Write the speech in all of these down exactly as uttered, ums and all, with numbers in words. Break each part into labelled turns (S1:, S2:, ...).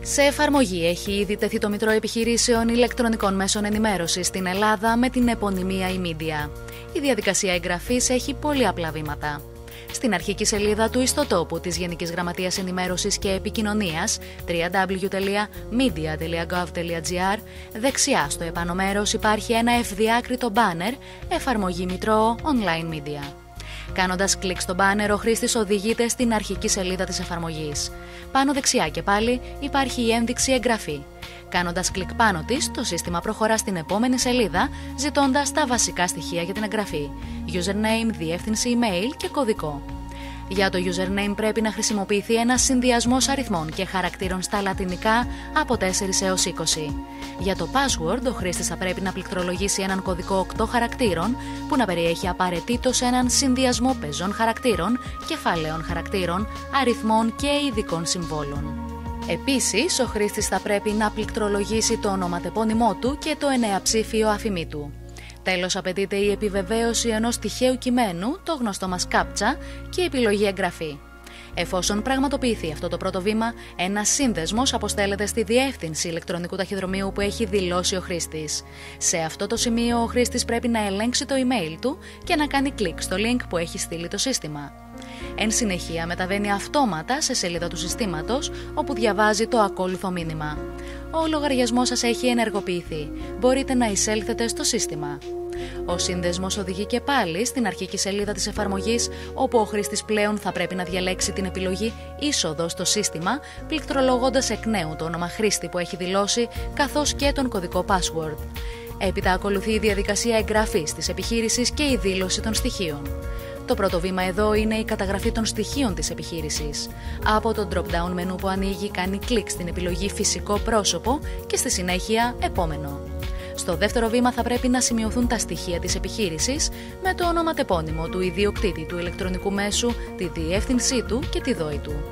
S1: Σε εφαρμογή έχει ήδη τεθεί το Μητρό Επιχειρήσεων Ηλεκτρονικών Μέσων Ενημέρωσης στην Ελλάδα με την επωνυμία e-Media. Η διαδικασία εγγραφής έχει πολύ απλά βήματα. Στην αρχική σελίδα του ιστοτόπου της Γενικής Γραμματείας Ενημέρωσης και Επικοινωνίας double-u double-u double-u τελεία media τελεία gov τελεία gr, δεξιά στο επάνω μέρος υπάρχει ένα ευδιάκριτο μπάνερ «Εφαρμογή Μητρό Online Media». Κάνοντας κλικ στο μπάνερ, ο χρήστης οδηγείται στην αρχική σελίδα της εφαρμογής. Πάνω δεξιά και πάλι υπάρχει η ένδειξη «Εγγραφή». Κάνοντας κλικ πάνω της, το σύστημα προχωρά στην επόμενη σελίδα, ζητώντας τα βασικά στοιχεία για την εγγραφή: username, διεύθυνση email και κωδικό. Για το username πρέπει να χρησιμοποιηθεί ένας συνδυασμός αριθμών και χαρακτήρων στα λατινικά από τέσσερα έως είκοσι. Για το password, ο χρήστης θα πρέπει να πληκτρολογήσει έναν κωδικό οκτώ χαρακτήρων που να περιέχει απαραίτητος έναν συνδυασμό πεζών χαρακτήρων, κεφαλαίων χαρακτήρων, αριθμών και ειδικών συμβόλων. Επίσης, ο χρήστης θα πρέπει να πληκτρολογήσει το ονοματεπώνυμό του και το εννεαψήφιο αφημί του. Τέλος, απαιτείται η επιβεβαίωση ενός τυχαίου κειμένου, το γνωστό μας κάπτσα, και η επιλογή εγγραφή. Εφόσον πραγματοποιηθεί αυτό το πρώτο βήμα, ένας σύνδεσμος αποστέλλεται στη διεύθυνση ηλεκτρονικού ταχυδρομείου που έχει δηλώσει ο χρήστης. Σε αυτό το σημείο, ο χρήστης πρέπει να ελέγξει το email του και να κάνει κλικ στο link που έχει στείλει το σύστημα. Εν συνεχεία, μεταβαίνει αυτόματα σε σελίδα του συστήματος, όπου διαβάζει το ακόλουθο μήνυμα: «Ο λογαριασμός σας έχει ενεργοποιηθεί. Μπορείτε να εισέλθετε στο σύστημα». Ο σύνδεσμος οδηγεί και πάλι στην αρχική σελίδα της εφαρμογής, όπου ο χρήστης πλέον θα πρέπει να διαλέξει την επιλογή «Είσοδο στο σύστημα», πληκτρολογώντας εκ νέου το όνομα χρήστη που έχει δηλώσει, καθώς και τον κωδικό password. Έπειτα ακολουθεί η διαδικασία εγγραφής της επιχείρησης και η δήλωση των στοιχείων. Το πρώτο βήμα εδώ είναι η καταγραφή των στοιχείων της επιχείρησης. Από το drop-down μενού που ανοίγει, κάνει κλικ στην επιλογή «Φυσικό πρόσωπο» και στη συνέχεια «Επόμενο». Στο δεύτερο βήμα θα πρέπει να σημειωθούν τα στοιχεία της επιχείρησης με το ονοματεπώνυμο του ιδιοκτήτη του ηλεκτρονικού μέσου, τη διεύθυνσή του και τη δόη του.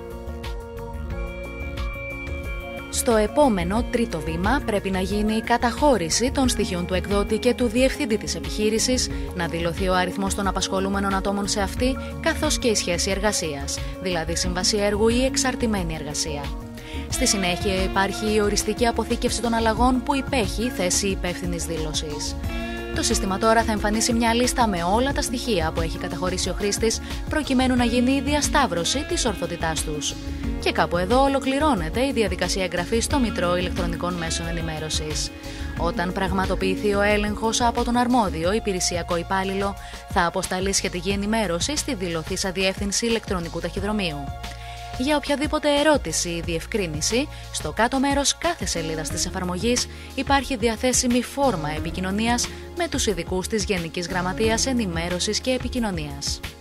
S1: Στο επόμενο, τρίτο βήμα, πρέπει να γίνει η καταχώρηση των στοιχείων του εκδότη και του διευθυντή της επιχείρησης, να δηλωθεί ο αριθμός των απασχολούμενων ατόμων σε αυτή, καθώς και η σχέση εργασίας, δηλαδή σύμβαση έργου ή εξαρτημένη εργασία. Στη συνέχεια υπάρχει η οριστική αποθήκευση των αλλαγών που υπέχει θέση υπεύθυνης δήλωσης. Το σύστημα τώρα θα εμφανίσει μια λίστα με όλα τα στοιχεία που έχει καταχωρήσει ο χρήστης, προκειμένου να γίνει η διασταύρωση της ορθότητάς τους. Και κάπου εδώ ολοκληρώνεται η διαδικασία εγγραφής στο Μητρό Ηλεκτρονικών Μέσων Ενημέρωσης. Όταν πραγματοποιηθεί ο έλεγχος από τον αρμόδιο υπηρεσιακό υπάλληλο, θα αποσταλεί σχετική ενημέρωση στη δηλωθήσα διεύθυνση ηλεκτρονικού ταχυδρομείου. Για οποιαδήποτε ερώτηση ή διευκρίνηση, στο κάτω μέρος κάθε σελίδας της εφαρμογής υπάρχει διαθέσιμη φόρμα επικοινωνίας με τους ειδικούς της Γενικής Γραμματείας Ενημέρωσης και Επικοινωνίας.